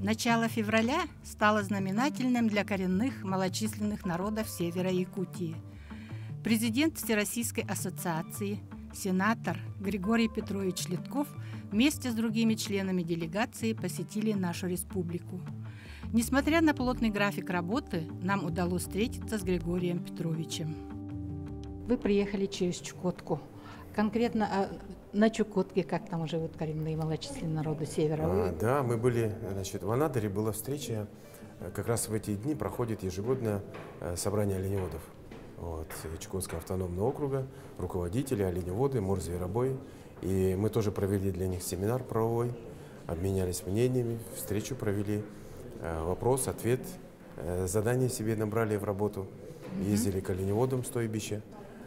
Начало февраля стало знаменательным для коренных малочисленных народов севера Якутии. Президент Всероссийской ассоциации, сенатор Григорий Петрович Литков вместе с другими членами делегации посетили нашу республику. Несмотря на плотный график работы, нам удалось встретиться с Григорием Петровичем. Вы приехали через Чукотку. Конкретно на Чукотке, как там живут коренные малочисленные народы севера? Да, мы были, в Анадыре была встреча, как раз в эти дни проходит ежегодное собрание оленеводов. Чукотского автономного округа, руководители, оленеводы, морзверобой. И мы тоже провели для них семинар правовой, обменялись мнениями, встречу провели, вопрос, ответ, задания себе набрали в работу, ездили к оленеводам в стойбище.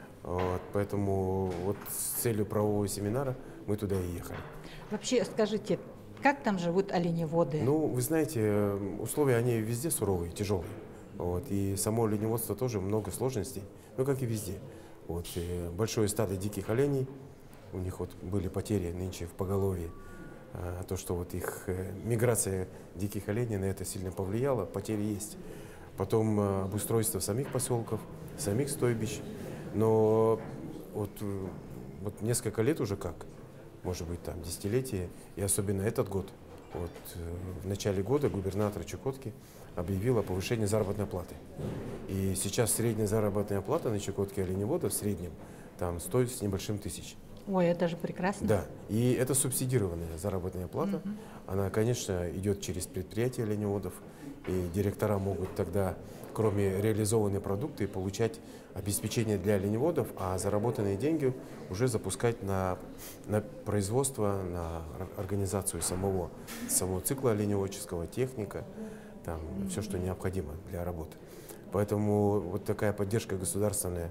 Поэтому с целью правового семинара мы туда и ехали. Вообще, скажите, как там живут оленеводы? Вы знаете, условия они везде суровые, тяжелые. И само оленеводство тоже много сложностей, как и везде. И большое стадо диких оленей, у них были потери нынче в поголовье. То, что их миграция диких оленей на это сильно повлияла, потери есть. Потом обустройство самих поселков, самих стойбищ. Но несколько лет уже может быть там десятилетие, и особенно этот год, в начале года губернатор Чукотки объявил о повышении заработной платы. И сейчас средняя заработная плата на Чукотке оленевода в среднем там стоит с небольшим тысяч. Ой, это же прекрасно. Да, и это субсидированная заработная плата. Она, конечно, идет через предприятия оленеводов, и директора могут тогда, кроме реализованной продукции, получать обеспечение для оленеводов, а заработанные деньги уже запускать на производство, на организацию самого цикла оленеводческого, техника, все, что необходимо для работы. Поэтому такая поддержка государственная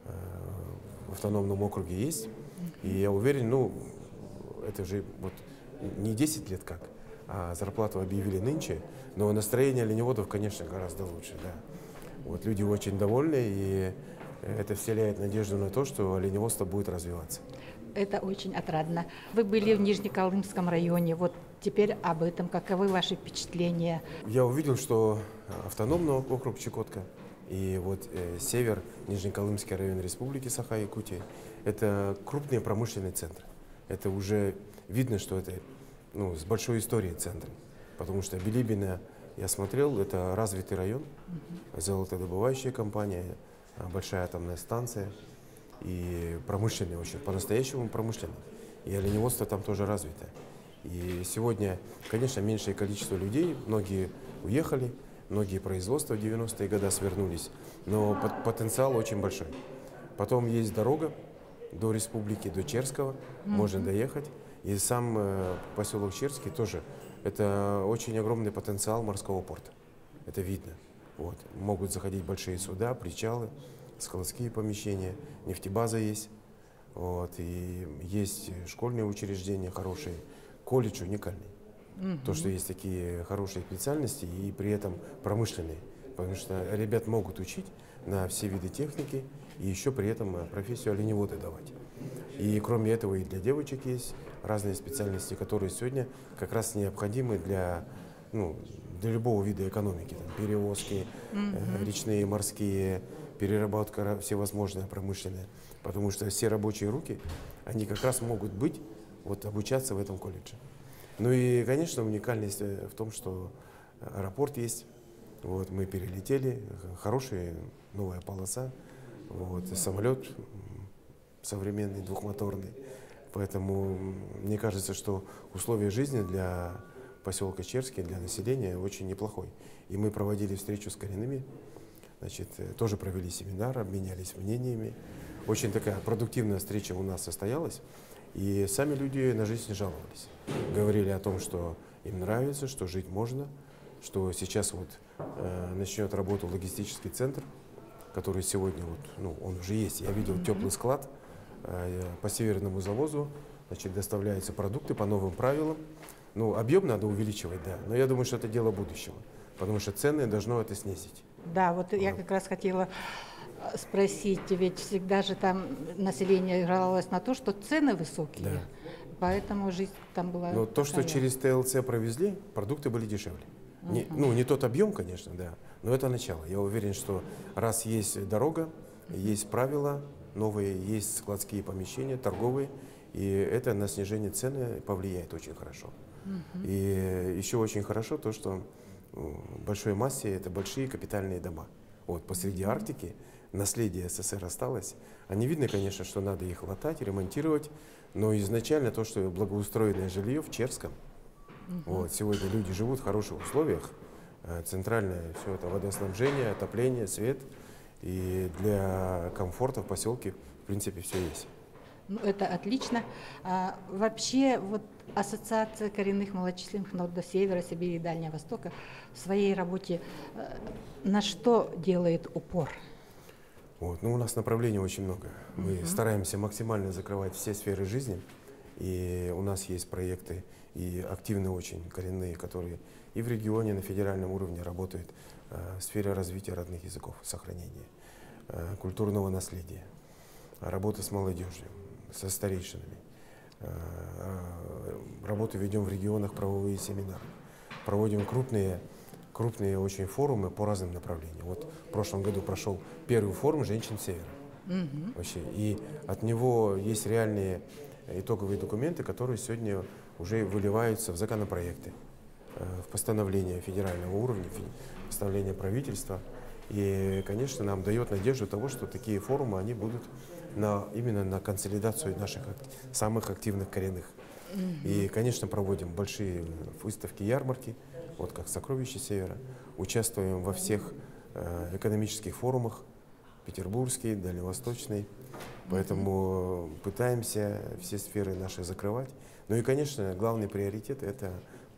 в автономном округе есть. И я уверен, это же не 10 лет а зарплату объявили нынче, но настроение оленеводов, конечно, гораздо лучше. Да. Люди очень довольны, и это вселяет надежду на то, что оленеводство будет развиваться. Это очень отрадно. Вы были в Нижнеколымском районе, теперь об этом. Каковы ваши впечатления? Я увидел, что автономный округ Чукотка и север, Нижнеколымский район Республики Саха-Якутия, это крупные промышленные центры. Это уже видно, что это с большой историей центры. Потому что Билибино, я смотрел, это развитый район, золотодобывающая компания, большая атомная станция и промышленный очень, по-настоящему промышленный. И оленеводство там тоже развито. И сегодня, конечно, меньшее количество людей, многие уехали, многие производства в 90-е годы свернулись, но потенциал очень большой. Потом есть дорога до республики, до Черского, можно доехать. И сам поселок Черский тоже, это очень огромный потенциал морского порта. Это видно. Могут заходить большие суда, причалы, складские помещения, нефтебаза есть. И есть школьные учреждения хорошие, колледж уникальный. То, что есть такие хорошие специальности и при этом промышленные. Потому что ребят могут учить на все виды техники и еще при этом профессию оленевода давать. И кроме этого и для девочек есть разные специальности, которые сегодня как раз необходимы для любого вида экономики. Перевозки, речные, морские, переработка всевозможная промышленная. Потому что все рабочие руки, они как раз могут обучаться в этом колледже. И, конечно, уникальность в том, что аэропорт есть. Мы перелетели, хорошая новая полоса, самолет современный, двухмоторный. Поэтому мне кажется, что условия жизни для поселка Черский, для населения очень неплохой. И мы проводили встречу с коренными, тоже провели семинар, обменялись мнениями. Очень такая продуктивная встреча у нас состоялась. И сами люди на жизнь жаловались. Говорили о том, что им нравится, что жить можно, что сейчас начнет работу логистический центр, который сегодня он уже есть. Я видел теплый склад по северному завозу, доставляются продукты по новым правилам. Объем надо увеличивать, да, но я думаю, что это дело будущего, потому что цены должно это снизить. Да, я как раз хотела спросить, ведь всегда же там население жаловалось на то, что цены высокие. Да. поэтому жизнь там была. Но то, что через ТЛЦ провезли, продукты были дешевле. Не тот объем, конечно, да, но это начало. Я уверен, что раз есть дорога, есть правила новые, есть складские помещения, торговые, и это на снижение цены повлияет очень хорошо. И еще очень хорошо то, что в большой массе это большие капитальные дома. Вот посреди Арктики наследие СССР осталось. Они видно, конечно, что надо их латать, ремонтировать, но изначально то, что благоустроенное жилье в Черском, вот, сегодня люди живут в хороших условиях, центральное все это водоснабжение, отопление, свет, и для комфорта в поселке в принципе все есть. Ну, это отлично. Вообще, вот Ассоциация коренных малочисленных народов Севера, Сибири и Дальнего Востока в своей работе на что делает упор? Вот, ну, у нас направлений очень много. Мы стараемся максимально закрывать все сферы жизни, и у нас есть проекты и активные очень коренные, которые и в регионе, на федеральном уровне работают в сфере развития родных языков, сохранения культурного наследия, работа с молодежью, со старейшинами. Работу ведем в регионах, правовые семинары. Проводим крупные очень форумы по разным направлениям. Вот в прошлом году прошел первый форум «Женщин Севера». Вообще. И от него есть реальные итоговые документы, которые сегодня уже выливаются в законопроекты, в постановления федерального уровня, постановления правительства. И, конечно, нам дает надежду того, что такие форумы они будут именно на консолидацию наших самых активных коренных. И, конечно, проводим большие выставки, ярмарки, вот как «Сокровища Севера». Участвуем во всех экономических форумах, петербургский, дальневосточный. Поэтому пытаемся все сферы наши закрывать. Ну и, конечно, главный приоритет – это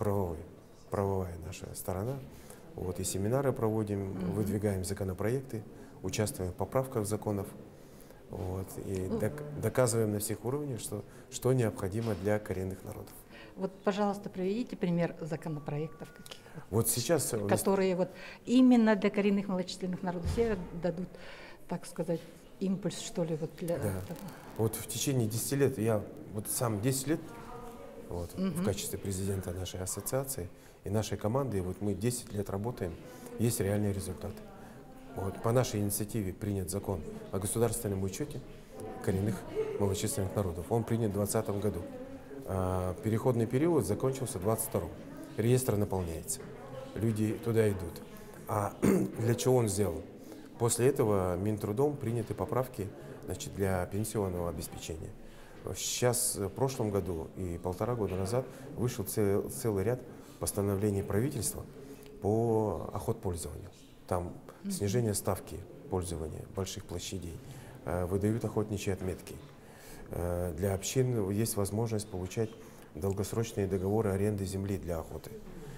правовая наша сторона. Вот и семинары проводим, выдвигаем законопроекты, участвуем в поправках законов. Вот, и доказываем на всех уровнях, что необходимо для коренных народов. Вот, пожалуйста, приведите пример законопроектов каких-то, вот сейчас, которые вот именно для коренных малочисленных народов Севера дадут, так сказать, импульс, что ли, вот для этого. Вот в течение 10 лет, я вот сам 10 лет вот, в качестве президента нашей ассоциации и нашей команды, и вот мы 10 лет работаем, есть реальные результаты. Вот, по нашей инициативе принят закон о государственном учете коренных малочисленных народов. Он принят в 2020 году. Переходный период закончился в 2022. Реестр наполняется. Люди туда идут. А для чего он сделал? После этого Минтрудом приняты поправки, значит, для пенсионного обеспечения. Сейчас, в прошлом году и 1,5 года назад вышел целый ряд постановлений правительства по охотпользованию. Там снижение ставки пользования больших площадей, выдают охотничьи отметки. Для общин есть возможность получать долгосрочные договоры аренды земли для охоты.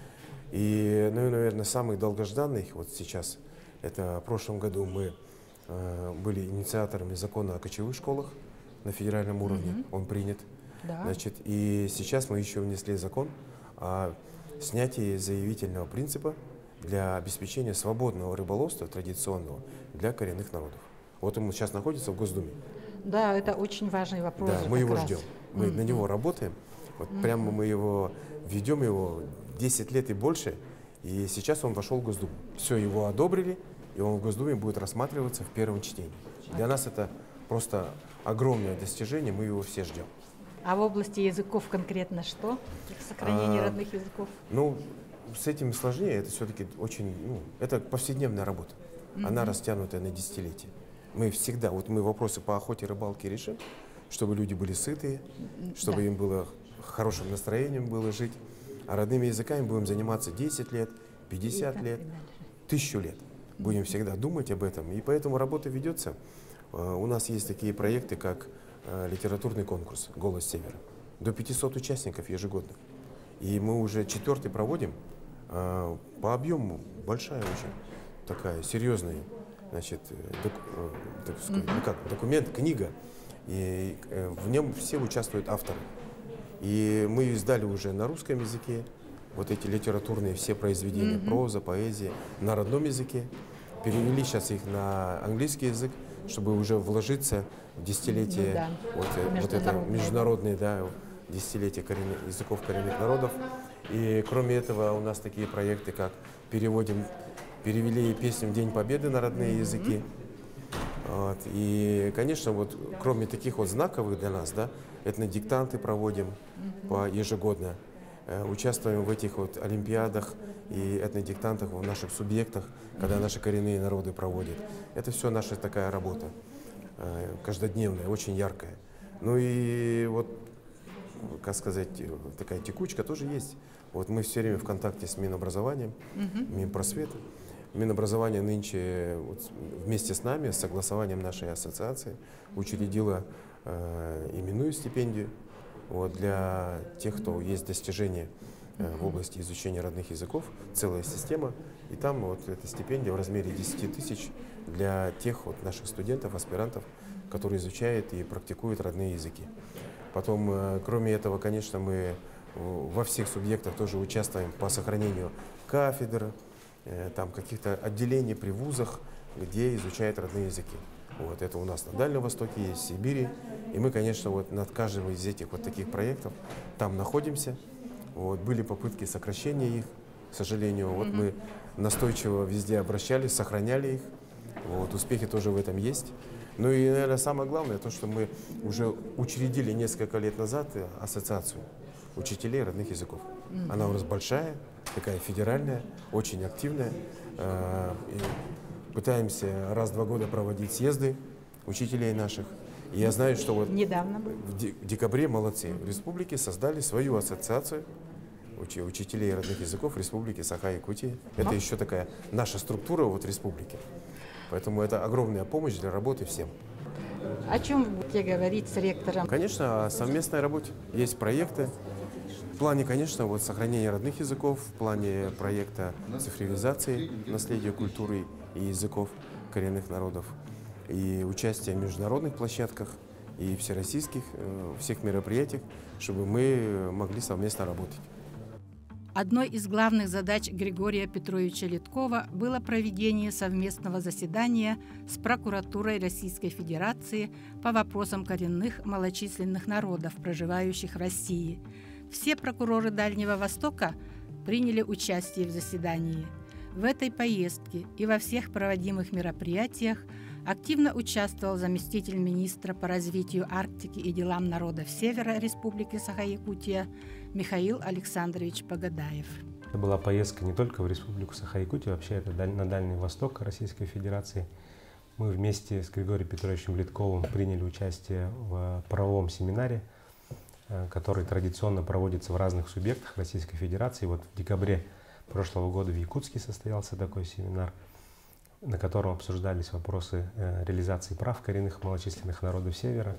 И, ну, наверное, самый долгожданный вот сейчас, это в прошлом году мы были инициаторами закона о кочевых школах на федеральном уровне, он принят. Да. Значит, и сейчас мы еще внесли закон о снятии заявительного принципа для обеспечения свободного рыболовства традиционного для коренных народов. Вот он сейчас находится в Госдуме. Да, это очень важный вопрос. Да, мы его ждем, мы на него работаем. Вот прямо мы его ведем 10 лет и больше, и сейчас он вошел в Госдуму. Все, его одобрили, и он в Госдуме будет рассматриваться в первом чтении. Для нас это просто огромное достижение, мы его все ждем. А в области языков конкретно что? Сохранение родных языков? Ну, с этим сложнее, это все-таки очень, это повседневная работа. Она растянутая на десятилетия. Мы всегда, вот мы вопросы по охоте и рыбалке решим, чтобы люди были сытые, чтобы им было хорошим настроением было жить. А родными языками будем заниматься 10 лет, 50 лет, 1000 лет. Будем всегда думать об этом. И поэтому работа ведется. У нас есть такие проекты, как литературный конкурс «Голос Севера». До 500 участников ежегодно. И мы уже 4-й проводим. По объему большая очень такая серьезная, значит, документ, книга. И в нем все участвуют авторы. И мы издали уже на русском языке вот эти литературные все произведения, проза, поэзия, на родном языке. Перевели сейчас их на английский язык, чтобы уже вложиться в десятилетие вот это международное десятилетия языков коренных народов. И кроме этого у нас такие проекты, как перевели песню в День Победы на родные языки. Вот. И, конечно, вот кроме таких вот знаковых для нас, да, этнодиктанты проводим ежегодно. Участвуем в этих вот олимпиадах и этнодиктантах в наших субъектах, когда наши коренные народы проводят. Это все наша такая работа, каждодневная, очень яркая. Ну и вот, как сказать, такая текучка тоже есть. Вот мы все время в контакте с Минобразованием, Минпросветом. Минобразование нынче вот, вместе с нами, с согласованием нашей ассоциации, учредило именную стипендию вот, для тех, кто есть достижения в области изучения родных языков, целая система. И там вот эта стипендия в размере 10 тысяч для тех вот, наших студентов, аспирантов, которые изучают и практикуют родные языки. Потом, кроме этого, конечно, мы во всех субъектах тоже участвуем по сохранению кафедр, там каких-то отделений при вузах, где изучают родные языки. Вот это у нас на Дальнем Востоке есть, в Сибири. И мы, конечно, вот над каждым из этих вот таких проектов там находимся. Вот, были попытки сокращения их, к сожалению. Вот мы настойчиво везде обращались, сохраняли их. Вот, успехи тоже в этом есть. Ну и, наверное, самое главное, то, что мы уже учредили несколько лет назад ассоциацию учителей родных языков. Она у нас большая, такая федеральная, очень активная. И пытаемся раз в 2 года проводить съезды учителей наших. И я знаю, что вот недавно в декабре молодцы в республике создали свою ассоциацию учителей родных языков Республики Саха-Якутия. Это еще такая наша структура вот республики. Поэтому это огромная помощь для работы всем. О чем будете говорить с ректором? Конечно, о совместной работе. Есть проекты. В плане, конечно, вот сохранения родных языков, в плане проекта цифровизации наследия культуры и языков коренных народов, и участие в международных площадках, и всероссийских, всех мероприятиях, чтобы мы могли совместно работать. Одной из главных задач Григория Петровича Литкова было проведение совместного заседания с прокуратурой Российской Федерации по вопросам коренных малочисленных народов, проживающих в России. Все прокуроры Дальнего Востока приняли участие в заседании. В этой поездке и во всех проводимых мероприятиях активно участвовал заместитель министра по развитию Арктики и делам народов Севера Республики Саха-Якутия Михаил Александрович Погадаев. Это была поездка не только в Республику Саха-Якутия, вообще это на Дальний Восток Российской Федерации. Мы вместе с Григорием Петровичем Литковым приняли участие в правовом семинаре, который традиционно проводится в разных субъектах Российской Федерации. Вот в декабре прошлого года в Якутске состоялся такой семинар, на котором обсуждались вопросы реализации прав коренных малочисленных народов Севера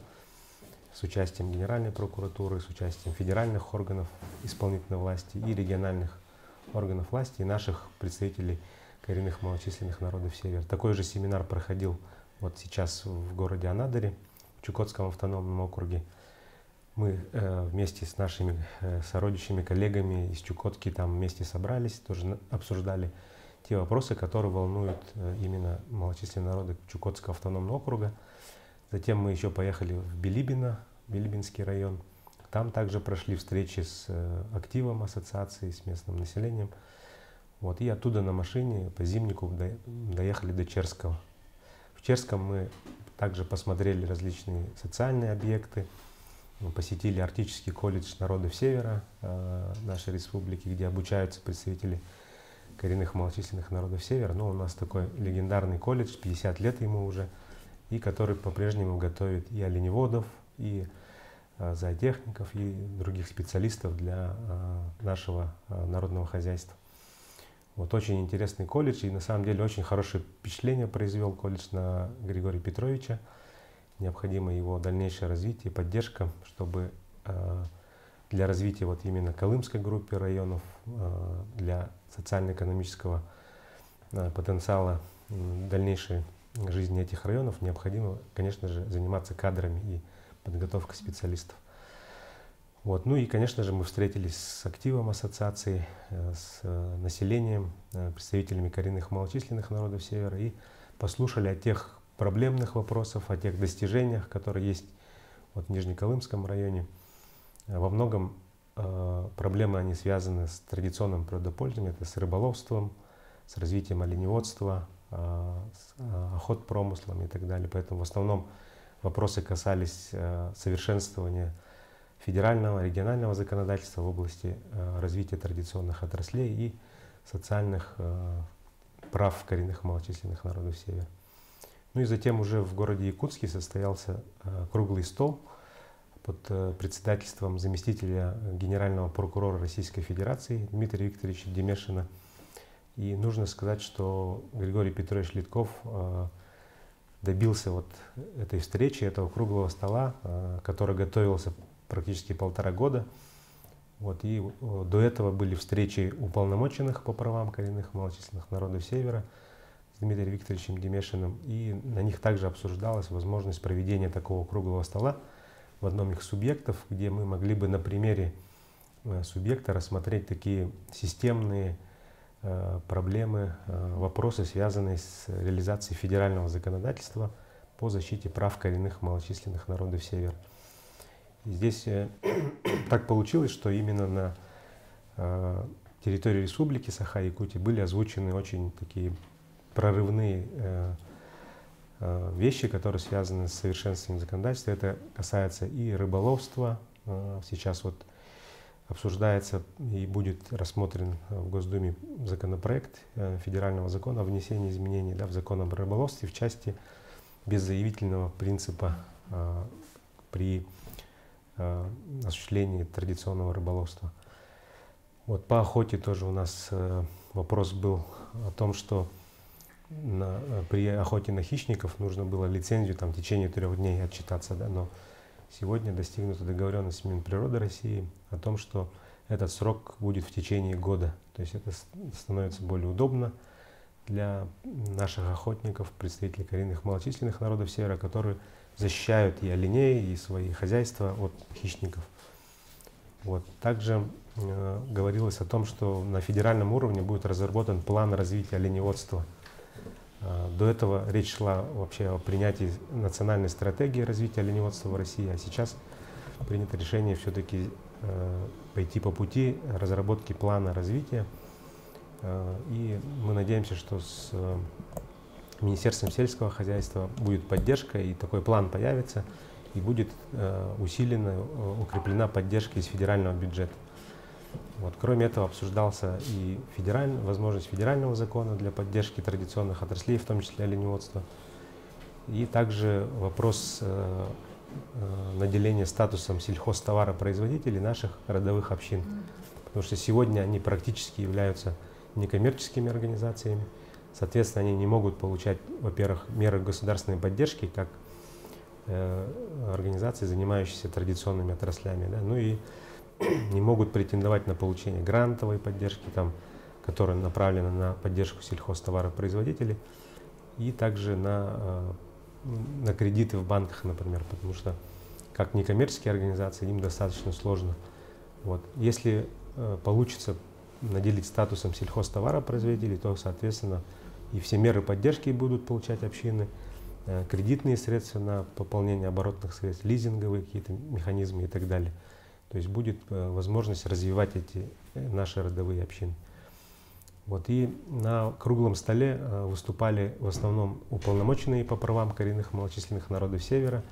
с участием Генеральной прокуратуры, с участием федеральных органов исполнительной власти и региональных органов власти и наших представителей коренных малочисленных народов Севера. Такой же семинар проходил вот сейчас в городе Анадыре, в Чукотском автономном округе. Мы вместе с нашими сородичами, коллегами из Чукотки там вместе собрались, тоже обсуждали те вопросы, которые волнуют именно малочисленные народы Чукотского автономного округа. Затем мы еще поехали в Билибино, Билибинский район. Там также прошли встречи с активом ассоциации, с местным населением. Вот, и оттуда на машине по Зимнику доехали до Черского. В Черском мы также посмотрели различные социальные объекты, посетили Арктический колледж народов Севера нашей республики, где обучаются представители коренных малочисленных народов Севера. Но у нас такой легендарный колледж, 50 лет ему уже, и который по-прежнему готовит и оленеводов, и зоотехников, и других специалистов для нашего народного хозяйства. Вот очень интересный колледж, и на самом деле очень хорошее впечатление произвел колледж на Григория Петровича. Необходимо его дальнейшее развитие и поддержка, чтобы для развития вот именно Колымской группы районов, для социально-экономического потенциала дальнейшей жизни этих районов необходимо, конечно же, заниматься кадрами и подготовкой специалистов. Вот. Ну и, конечно же, мы встретились с активом ассоциации, с населением, представителями коренных малочисленных народов Севера и послушали о тех проблемных вопросах, о тех достижениях, которые есть вот в Нижнеколымском районе. Во многом проблемы они связаны с традиционным природопользованием, это с рыболовством, с развитием оленеводства, с охотпромыслом и так далее. Поэтому в основном вопросы касались совершенствования федерального, регионального законодательства в области развития традиционных отраслей и социальных прав коренных малочисленных народов Севера. Ну и затем уже в городе Якутске состоялся круглый стол под председательством заместителя генерального прокурора Российской Федерации Дмитрия Викторовича Демешина. И нужно сказать, что Григорий Петрович Литков добился вот этой встречи, этого круглого стола, который готовился практически 1,5 года. Вот, и до этого были встречи уполномоченных по правам коренных малочисленных народов Севера с Дмитрием Викторовичем Демешиным. И на них также обсуждалась возможность проведения такого круглого стола в одном из субъектов, где мы могли бы на примере субъекта рассмотреть такие системные проблемы, вопросы, связанные с реализацией федерального законодательства по защите прав коренных малочисленных народов Севера. И здесь так получилось, что именно на территории Республики Саха-Якутия были озвучены очень такие прорывные вещи, которые связаны с совершенствованием законодательства. Это касается и рыболовства. Сейчас вот обсуждается и будет рассмотрен в Госдуме законопроект федерального закона о внесении изменений в закон об рыболовстве в части беззаявительного принципа при осуществлении традиционного рыболовства. Вот по охоте тоже у нас вопрос был о том, что при охоте на хищников нужно было лицензию в течение 3 дней отчитаться, да, но сегодня достигнута договоренность с Минприроды России о том, что этот срок будет в течение года. То есть это становится более удобно для наших охотников, представителей коренных малочисленных народов Севера, которые защищают и оленей, и свои хозяйства от хищников. Вот. Также говорилось о том, что на федеральном уровне будет разработан план развития оленеводства. До этого речь шла вообще о принятии национальной стратегии развития оленеводства в России, а сейчас принято решение все-таки пойти по пути разработки плана развития. И мы надеемся, что с Министерством сельского хозяйства будет поддержка, и такой план появится, и будет усилена, укреплена поддержка из федерального бюджета. Вот. Кроме этого обсуждался и возможность федерального закона для поддержки традиционных отраслей, в том числе оленеводства, и также вопрос наделения статусом сельхозтоваропроизводителей наших родовых общин, потому что сегодня они практически являются некоммерческими организациями, соответственно, они не могут получать, во-первых, меры государственной поддержки, как организации, занимающиеся традиционными отраслями, да, ну и не могут претендовать на получение грантовой поддержки, которая направлена на поддержку сельхозтоваропроизводителей, и также на кредиты в банках, например, потому что как некоммерческие организации им достаточно сложно. Вот. Если получится наделить статусом сельхозтоваропроизводителей, то, соответственно, и все меры поддержки будут получать общины, кредитные средства на пополнение оборотных средств, лизинговые какие-то механизмы и так далее. То есть будет возможность развивать эти наши родовые общины. Вот. И на круглом столе выступали в основном уполномоченные по правам коренных малочисленных народов Севера,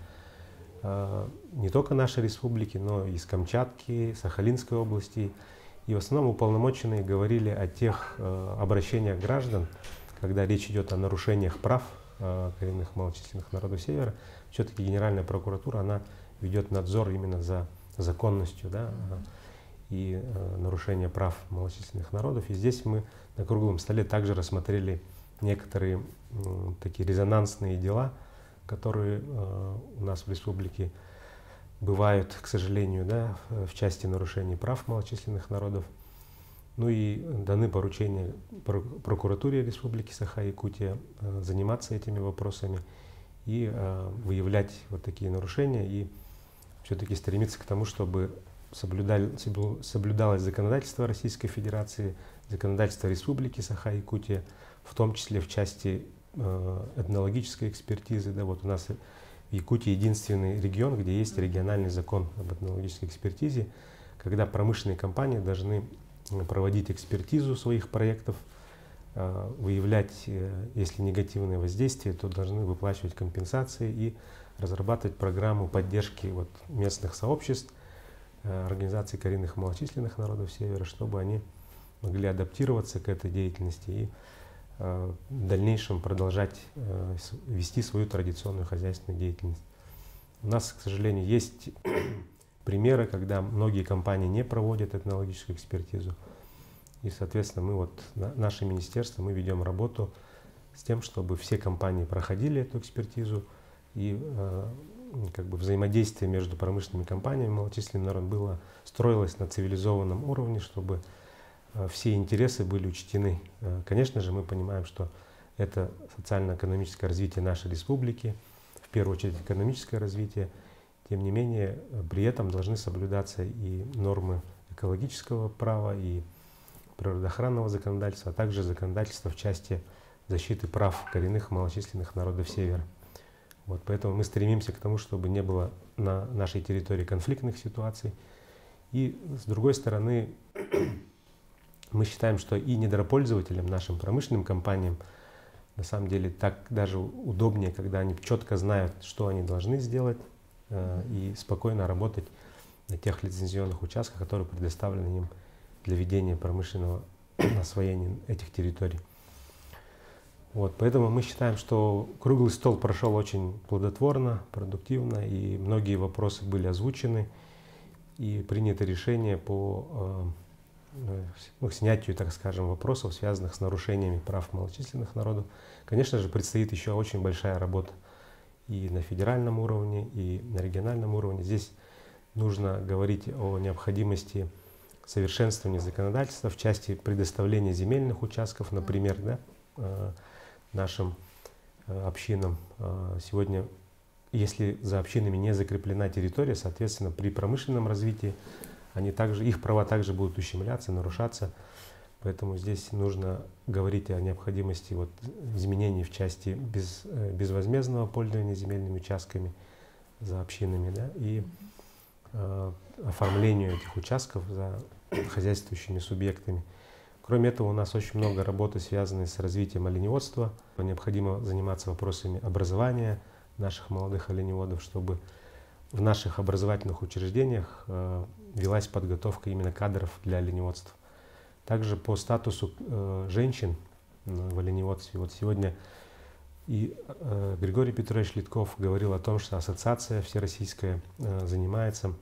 не только нашей республики, но и из Камчатки, Сахалинской области. И в основном уполномоченные говорили о тех обращениях граждан, когда речь идет о нарушениях прав коренных малочисленных народов Севера. Все-таки Генеральная прокуратура, она ведет надзор именно за законностью, да, и нарушение прав малочисленных народов. И здесь мы на круглом столе также рассмотрели некоторые такие резонансные дела, которые у нас в республике бывают, к сожалению, да, в части нарушений прав малочисленных народов. Ну и даны поручения прокуратуре Республики Саха-Якутия заниматься этими вопросами и выявлять вот такие нарушения, и все-таки стремиться к тому, чтобы соблюдалось законодательство Российской Федерации, законодательство Республики Саха-Якутия, в том числе в части этнологической экспертизы. Да, вот у нас Якутия единственный регион, где есть региональный закон об этнологической экспертизе, когда промышленные компании должны проводить экспертизу своих проектов, выявлять, если негативные воздействия, то должны выплачивать компенсации и разрабатывать программу поддержки вот местных сообществ, организаций коренных и малочисленных народов Севера, чтобы они могли адаптироваться к этой деятельности и в дальнейшем продолжать вести свою традиционную хозяйственную деятельность. У нас, к сожалению, есть примеры, когда многие компании не проводят этнологическую экспертизу. И, соответственно, мы вот, наше министерство, мы ведем работу с тем, чтобы все компании проходили эту экспертизу, и как бы взаимодействие между промышленными компаниями и малочисленным народом строилось на цивилизованном уровне, чтобы все интересы были учтены. Конечно же, мы понимаем, что это социально-экономическое развитие нашей республики, в первую очередь экономическое развитие. Тем не менее, при этом должны соблюдаться и нормы экологического права, и природоохранного законодательства, а также законодательства в части защиты прав коренных и малочисленных народов Севера. Вот, поэтому мы стремимся к тому, чтобы не было на нашей территории конфликтных ситуаций. И с другой стороны, мы считаем, что и недропользователям, нашим промышленным компаниям, на самом деле так даже удобнее, когда они четко знают, что они должны сделать, и спокойно работать на тех лицензионных участках, которые предоставлены им для ведения промышленного освоения этих территорий. Вот, поэтому мы считаем, что круглый стол прошел очень плодотворно, продуктивно, и многие вопросы были озвучены, и принято решение по снятию, так скажем, вопросов, связанных с нарушениями прав малочисленных народов. Конечно же, предстоит еще очень большая работа и на федеральном уровне, и на региональном уровне. Здесь нужно говорить о необходимости совершенствования законодательства в части предоставления земельных участков, например, да, нашим общинам. Сегодня, если за общинами не закреплена территория, соответственно, при промышленном развитии их права также будут ущемляться, нарушаться. Поэтому здесь нужно говорить о необходимости изменений в части безвозмездного пользования земельными участками за общинами, да, и оформлению этих участков за хозяйствующими субъектами. Кроме этого, у нас очень много работы, связанной с развитием оленеводства. Необходимо заниматься вопросами образования наших молодых оленеводов, чтобы в наших образовательных учреждениях велась подготовка именно кадров для оленеводства. Также по статусу женщин в оленеводстве. Вот сегодня и Григорий Петрович Литков говорил о том, что ассоциация всероссийская занимается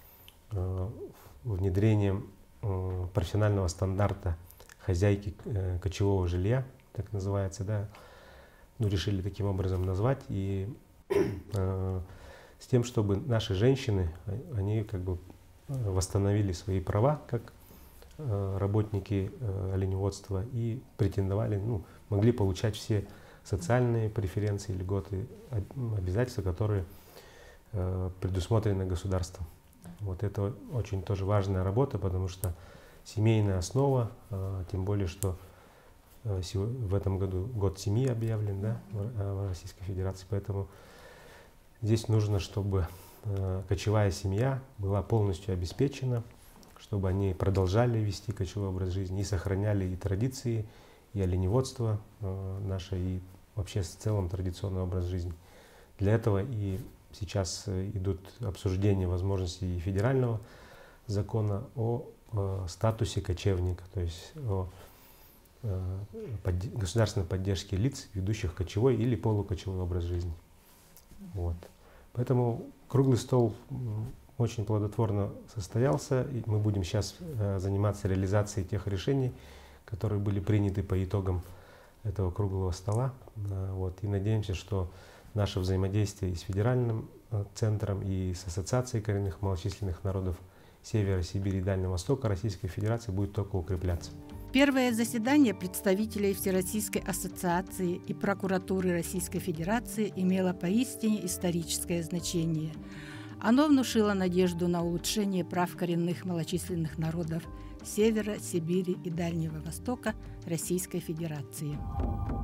внедрением профессионального стандарта хозяйки кочевого жилья, так называется, да, решили таким образом назвать, и с тем, чтобы наши женщины, они как бы восстановили свои права как работники оленеводства и претендовали, могли получать все социальные преференции, льготы, обязательства, которые предусмотрены государством. Вот это очень тоже важная работа, потому что семейная основа, тем более, что в этом году год семьи объявлен, да, в Российской Федерации, поэтому здесь нужно, чтобы кочевая семья была полностью обеспечена, чтобы они продолжали вести кочевой образ жизни и сохраняли и традиции, и оленеводство наше, и вообще в целом традиционный образ жизни. Для этого и сейчас идут обсуждения возможностей федерального закона о статусе кочевника, то есть о государственной поддержке лиц, ведущих кочевой или полукочевой образ жизни. Вот. Поэтому круглый стол очень плодотворно состоялся, и мы будем сейчас заниматься реализацией тех решений, которые были приняты по итогам этого круглого стола. Вот. И надеемся, что наше взаимодействие и с федеральным центром, и с Ассоциацией коренных малочисленных народов Севера, Сибири и Дальнего Востока Российской Федерации будет только укрепляться. Первое заседание представителей Всероссийской ассоциации и прокуратуры Российской Федерации имело поистине историческое значение. Оно внушило надежду на улучшение прав коренных малочисленных народов Севера, Сибири и Дальнего Востока Российской Федерации.